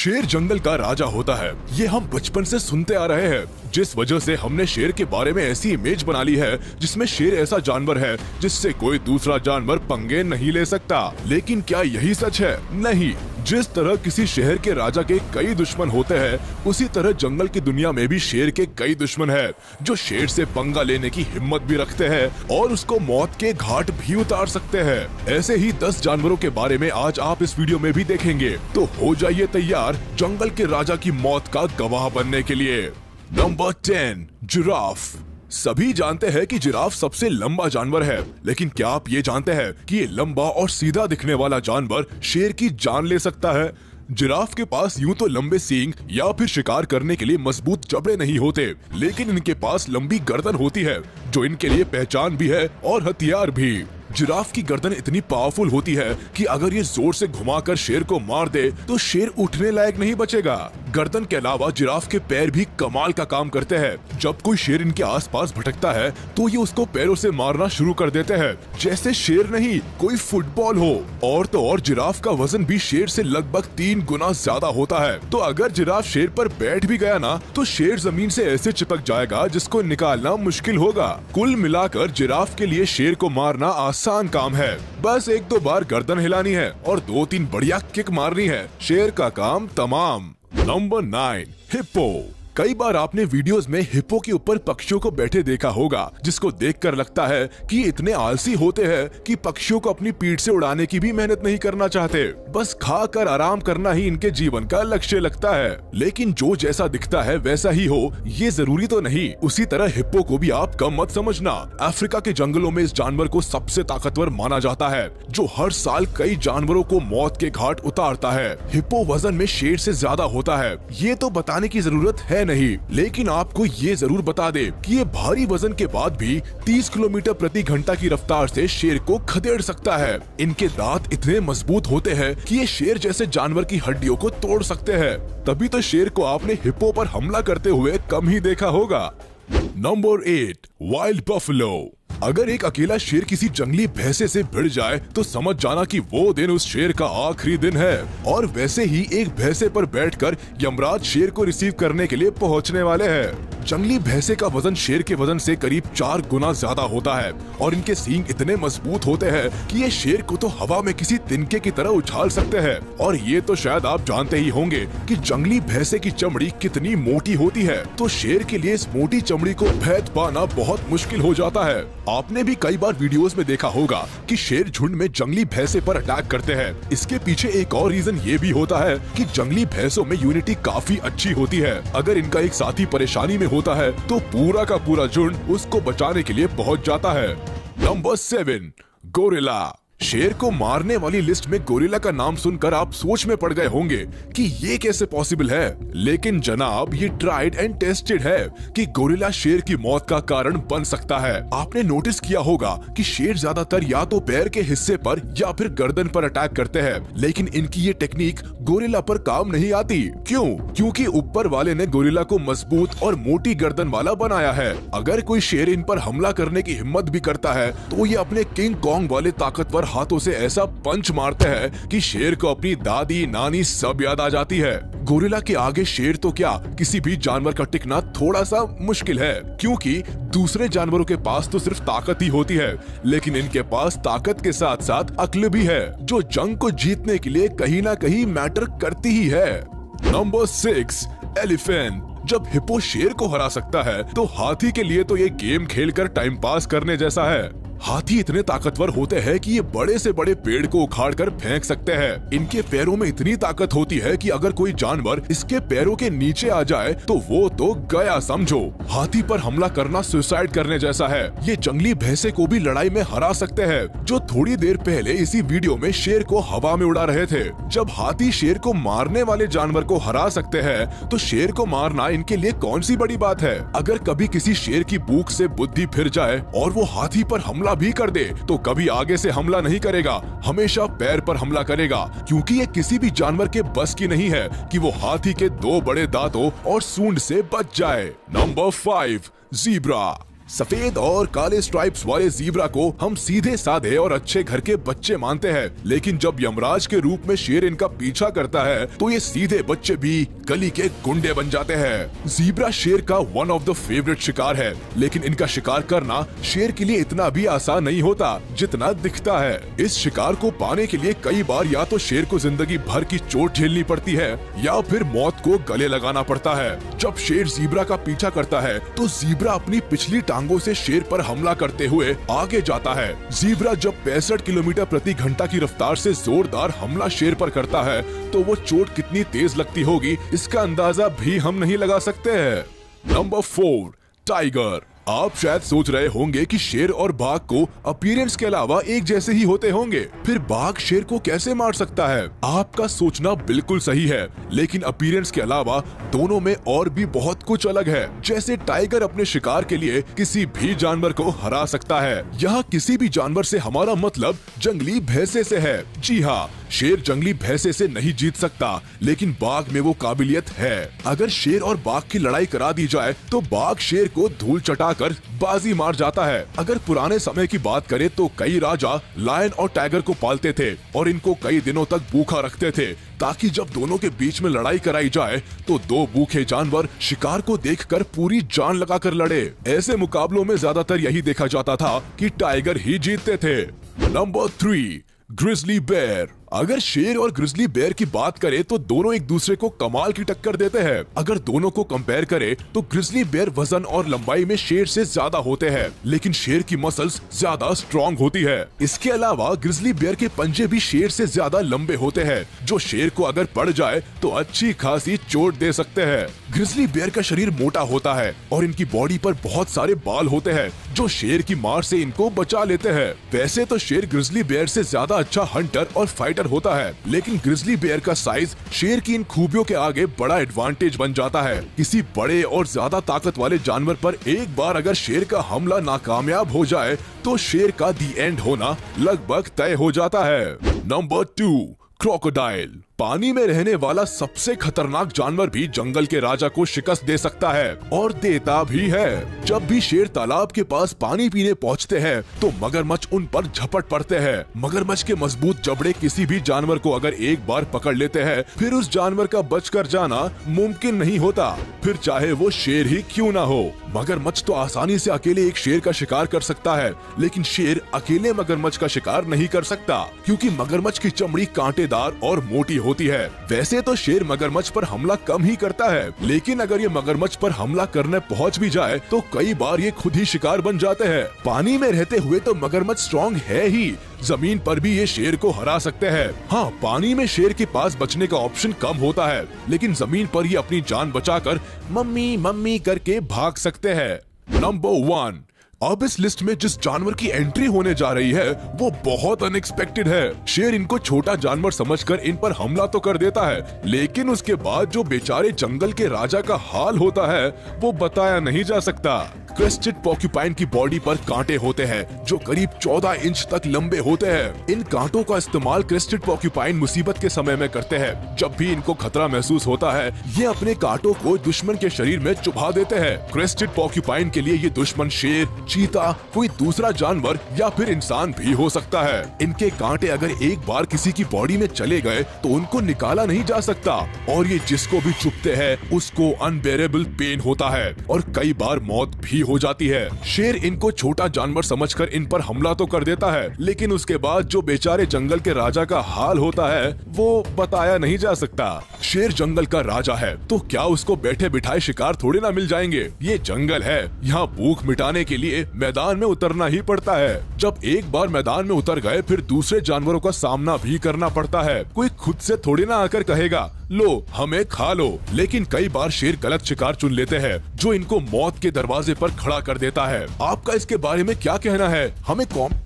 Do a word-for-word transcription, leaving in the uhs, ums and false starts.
शेर जंगल का राजा होता है, ये हम बचपन से सुनते आ रहे हैं, जिस वजह से हमने शेर के बारे में ऐसी इमेज बना ली है जिसमें शेर ऐसा जानवर है जिससे कोई दूसरा जानवर पंगे नहीं ले सकता। लेकिन क्या यही सच है? नहीं। जिस तरह किसी शहर के राजा के कई दुश्मन होते हैं, उसी तरह जंगल की दुनिया में भी शेर के कई दुश्मन हैं, जो शेर से पंगा लेने की हिम्मत भी रखते हैं और उसको मौत के घाट भी उतार सकते हैं। ऐसे ही दस जानवरों के बारे में आज आप इस वीडियो में भी देखेंगे, तो हो जाइए तैयार जंगल के राजा की मौत का गवाह बनने के लिए। Number ten, giraffe. सभी जानते हैं कि जिराफ सबसे लंबा जानवर है, लेकिन क्या आप ये जानते हैं कि ये लंबा और सीधा दिखने वाला जानवर शेर की जान ले सकता है? जिराफ के पास यूं तो लंबे सींग या फिर शिकार करने के लिए मजबूत जबड़े नहीं होते, लेकिन इनके पास लंबी गर्दन होती है, जो इनके लिए पहचान भी है और हथियार भी। जिराफ की गर्दन इतनी पावरफुल होती है कि अगर ये जोर से घुमाकर शेर को मार दे तो शेर उठने लायक नहीं बचेगा। गर्दन के अलावा जिराफ के पैर भी कमाल का काम करते हैं। जब कोई शेर इनके आसपास भटकता है तो ये उसको पैरों से मारना शुरू कर देते हैं, जैसे शेर नहीं कोई फुटबॉल हो। और तो और जिराफ का वजन भी शेर से लगभग तीन गुना ज्यादा होता है, तो अगर जिराफ शेर पर बैठ भी गया ना तो शेर जमीन से ऐसे चिपक जाएगा जिसको निकालना मुश्किल होगा। कुल मिलाकर जिराफ के लिए शेर को मारना आसान काम है, बस एक दो बार गर्दन हिलानी है और दो तीन बढ़िया किक मारनी है, शेर का काम तमाम। Number nine, hippo. कई बार आपने वीडियोस में हिप्पो के ऊपर पक्षियों को बैठे देखा होगा, जिसको देखकर लगता है कि ये इतने आलसी होते हैं कि पक्षियों को अपनी पीठ से उड़ाने की भी मेहनत नहीं करना चाहते, बस खाकर आराम करना ही इनके जीवन का लक्ष्य लगता है। लेकिन जो जैसा दिखता है वैसा ही हो, ये जरूरी तो नहीं। उसी तरह हिप्पो को भी आप कम मत समझना। अफ्रीका के जंगलों में इस जानवर को सबसे ताकतवर माना जाता है, जो हर साल कई जानवरों को मौत के घाट उतारता है। हिप्पो वजन में शेर से ज्यादा होता है, ये तो बताने की जरूरत है नहीं, लेकिन आपको ये जरूर बता दे कि ये भारी वजन के बाद भी तीस किलोमीटर प्रति घंटा की रफ्तार से शेर को खदेड़ सकता है। इनके दांत इतने मजबूत होते हैं कि ये शेर जैसे जानवर की हड्डियों को तोड़ सकते हैं, तभी तो शेर को आपने हिप्पो पर हमला करते हुए कम ही देखा होगा। Number eight, wild buffalo. अगर एक अकेला शेर किसी जंगली भैंसे से भिड़ जाए तो समझ जाना कि वो दिन उस शेर का आखिरी दिन है। और वैसे ही एक भैंसे पर बैठकर यमराज शेर को रिसीव करने के लिए पहुंचने वाले हैं। जंगली भैंसे का वजन शेर के वजन से करीब चार गुना ज्यादा होता है और इनके सींग इतने मजबूत होते हैं कि ये शेर को तो हवा में किसी तिनके की तरह उछाल सकते हैं। और ये तो शायद आप जानते ही होंगे कि जंगली भैंसे की चमड़ी कितनी मोटी होती है, तो शेर के लिए इस मोटी चमड़ी को भेद पाना बहुत मुश्किल हो जाता है। आपने भी कई बार वीडियोस में देखा होगा कि शेर झुंड में जंगली भैंसे पर अटैक करते हैं। इसके पीछे एक और रीजन ये भी होता है कि जंगली भैंसों में यूनिटी काफी अच्छी होती है। अगर इनका एक साथी परेशानी में होता है तो पूरा का पूरा झुंड उसको बचाने के लिए पहुंच जाता है। Number seven, gorilla. शेर को मारने वाली लिस्ट में गोरिल्ला का नाम सुनकर आप सोच में पड़ गए होंगे कि ये कैसे पॉसिबल है, लेकिन जनाब ये ट्राइड एंड टेस्टेड है कि गोरिल्ला शेर की मौत का कारण बन सकता है। आपने नोटिस किया होगा कि शेर ज्यादातर या तो पैर के हिस्से पर या फिर गर्दन पर अटैक करते हैं, लेकिन इनकी ये टेक्निक गोरिल्ला पर काम नहीं आती। क्यों? क्योंकि ऊपर वाले ने गोरिल्ला को मजबूत और मोटी गर्दन वाला बनाया है। अगर कोई शेर इन पर हमला करने की हिम्मत भी करता है तो ये अपने किंग कॉन्ग वाले ताकतवर हाथों से ऐसा पंच मारते हैं कि शेर को अपनी दादी नानी सब याद आ जाती है। गोरिल्ला के आगे शेर तो क्या, किसी भी जानवर का टिकना थोड़ा सा मुश्किल है, क्योंकि दूसरे जानवरों के पास तो सिर्फ ताकत ही होती है, लेकिन इनके पास ताकत के साथ साथ अक्ल भी है, जो जंग को जीतने के लिए कहीं ना कहीं मैटर करती ही है। Number six, elephant. जब हिप्पो शेर को हरा सकता है तो हाथी के लिए तो ये गेम खेलकर टाइम पास करने जैसा है। हाथी इतने ताकतवर होते हैं कि ये बड़े से बड़े पेड़ को उखाड़कर फेंक सकते हैं। इनके पैरों में इतनी ताकत होती है कि अगर कोई जानवर इसके पैरों के नीचे आ जाए तो वो तो गया समझो। हाथी पर हमला करना सुसाइड करने जैसा है। ये जंगली भैंसे को भी लड़ाई में हरा सकते हैं, जो थोड़ी देर पहले इसी वीडियो में शेर को हवा में उड़ा रहे थे। जब हाथी शेर को मारने वाले जानवर को हरा सकते हैं तो शेर को मारना इनके लिए कौन सी बड़ी बात है। अगर कभी किसी शेर की भूख से बुद्धि फिर जाए और वो हाथी पर हमला भी कर दे तो कभी आगे से हमला नहीं करेगा, हमेशा पैर पर हमला करेगा, क्योंकि ये किसी भी जानवर के बस की नहीं है कि वो हाथी के दो बड़े दांतों और सूंड से बच जाए। Number five, zebra. सफेद और काले स्ट्राइप्स वाले ज़ीब्रा को हम सीधे साधे और अच्छे घर के बच्चे मानते हैं, लेकिन जब यमराज के रूप में शेर इनका पीछा करता है तो ये सीधे बच्चे भी गली के गुंडे बन जाते हैं। ज़ीब्रा शेर का वन ऑफ द फेवरेट शिकार है, लेकिन इनका शिकार करना शेर के लिए इतना भी आसान नहीं होता जितना दिखता है। इस शिकार को पाने के लिए कई बार या तो शेर को जिंदगी भर की चोट झेलनी पड़ती है या फिर मौत को गले लगाना पड़ता है। जब शेर ज़ीब्रा का पीछा करता है तो ज़ीब्रा अपनी पिछली टांगों से शेर पर हमला करते हुए आगे जाता है। ज़ीब्रा जब पैंसठ किलोमीटर प्रति घंटा की रफ्तार से जोरदार हमला शेर पर करता है तो वो चोट कितनी तेज लगती होगी इसका अंदाजा भी हम नहीं लगा सकते हैं। Number four, tiger. आप शायद सोच रहे होंगे कि शेर और बाघ को अपीयरेंस के अलावा एक जैसे ही होते होंगे, फिर बाघ शेर को कैसे मार सकता है? आपका सोचना बिल्कुल सही है, लेकिन अपीयरेंस के अलावा दोनों में और भी बहुत कुछ अलग है। जैसे टाइगर अपने शिकार के लिए किसी भी जानवर को हरा सकता है। यहाँ किसी भी जानवर से हमारा मतलब जंगली भैंसे से है। जी हाँ, शेर जंगली भैंसे से नहीं जीत सकता, लेकिन बाघ में वो काबिलियत है। अगर शेर और बाघ की लड़ाई करा दी जाए तो बाघ शेर को धूल चटाकर बाजी मार जाता है। अगर पुराने समय की बात करें तो कई राजा लायन और टाइगर को पालते थे और इनको कई दिनों तक भूखा रखते थे, ताकि जब दोनों के बीच में लड़ाई कराई जाए तो दो भूखे जानवर शिकार को देखकर पूरी जान लगाकर लड़े। ऐसे मुकाबलों में ज्यादातर यही देखा जाता था कि टाइगर ही जीतते थे। Number three, grizzly bear. अगर शेर और ग्रिजली बेयर की बात करें तो दोनों एक दूसरे को कमाल की टक्कर देते हैं। अगर दोनों को कंपेयर करें तो ग्रिजली बेयर वजन और लंबाई में शेर से ज्यादा होते हैं, लेकिन शेर की मसल्स ज्यादा स्ट्रॉन्ग होती है। इसके अलावा ग्रिजली बेयर के पंजे भी शेर से ज्यादा लंबे होते हैं, जो शेर को अगर पड़ जाए तो अच्छी खासी चोट दे सकते हैं। ग्रिजली बेयर का शरीर मोटा होता है और इनकी बॉडी पर बहुत सारे बाल होते हैं, जो शेर की मार से इनको बचा लेते हैं। वैसे तो शेर ग्रिजली बेयर से ज्यादा अच्छा हंटर और फाइटर होता है, लेकिन ग्रिजली बेयर का साइज शेर की इन खूबियों के आगे बड़ा एडवांटेज बन जाता है। किसी बड़े और ज्यादा ताकत वाले जानवर पर एक बार अगर शेर का हमला नाकामयाब हो जाए तो शेर का दी एंड होना लगभग तय हो जाता है। Number two, crocodile. पानी में रहने वाला सबसे खतरनाक जानवर भी जंगल के राजा को शिकस्त दे सकता है और देता भी है। जब भी शेर तालाब के पास पानी पीने पहुंचते हैं तो मगरमच्छ उन पर झपट पड़ते हैं। मगरमच्छ के मजबूत जबड़े किसी भी जानवर को अगर एक बार पकड़ लेते हैं फिर उस जानवर का बचकर जाना मुमकिन नहीं होता, फिर चाहे वो शेर ही क्यों ना हो। मगरमच्छ तो आसानी से अकेले एक शेर का शिकार कर सकता है, लेकिन शेर अकेले मगरमच्छ का शिकार नहीं कर सकता, क्योंकि मगरमच्छ की चमड़ी कांटेदार और मोटी होती है। वैसे तो शेर मगरमच्छ पर हमला कम ही करता है, लेकिन अगर ये मगरमच्छ पर हमला करने पहुंच भी जाए तो कई बार ये खुद ही शिकार बन जाते हैं। पानी में रहते हुए तो मगरमच्छ स्ट्रॉन्ग है ही, जमीन पर भी ये शेर को हरा सकते हैं। हाँ, पानी में शेर के पास बचने का ऑप्शन कम होता है, लेकिन जमीन पर ये अपनी जान बचाकर मम्मी मम्मी करके भाग सकते हैं। नंबर वन, अब इस लिस्ट में जिस जानवर की एंट्री होने जा रही है वो बहुत अनएक्सपेक्टेड है। शेर इनको छोटा जानवर समझकर इन पर हमला तो कर देता है, लेकिन उसके बाद जो बेचारे जंगल के राजा का हाल होता है वो बताया नहीं जा सकता। क्रेस्टेड पोर्क्यूपाइन की बॉडी पर कांटे होते हैं जो करीब चौदह इंच तक लंबे होते हैं। इन कांटों का इस्तेमाल क्रेस्टेड पोर्क्यूपाइन मुसीबत के समय में करते हैं। जब भी इनको खतरा महसूस होता है ये अपने कांटों को दुश्मन के शरीर में चुभा देते हैं। क्रेस्टेड पोर्क्यूपाइन के लिए ये दुश्मन शेर, चीता, कोई दूसरा जानवर या फिर इंसान भी हो सकता है। इनके कांटे अगर एक बार किसी की बॉडी में चले गए तो उनको निकाला नहीं जा सकता, और ये जिसको भी चुभते हैं उसको अनबेरेबल पेन होता है और कई बार मौत भी हो जाती है। शेर इनको छोटा जानवर समझकर इन पर हमला तो कर देता है, लेकिन उसके बाद जो बेचारे जंगल के राजा का हाल होता है वो बताया नहीं जा सकता। शेर जंगल का राजा है तो क्या उसको बैठे बिठाए शिकार थोड़े ना मिल जाएंगे। ये जंगल है, यहाँ भूख मिटाने के लिए मैदान में उतरना ही पड़ता है। जब एक बार मैदान में उतर गए फिर दूसरे जानवरों का सामना भी करना पड़ता है। कोई खुद से थोड़ी ना आकर कहेगा लो हमें खा लो, लेकिन कई बार शेर गलत शिकार चुन लेते हैं जो इनको मौत के दरवाजे पर खड़ा कर देता है। आपका इसके बारे में क्या कहना है? हमें कॉम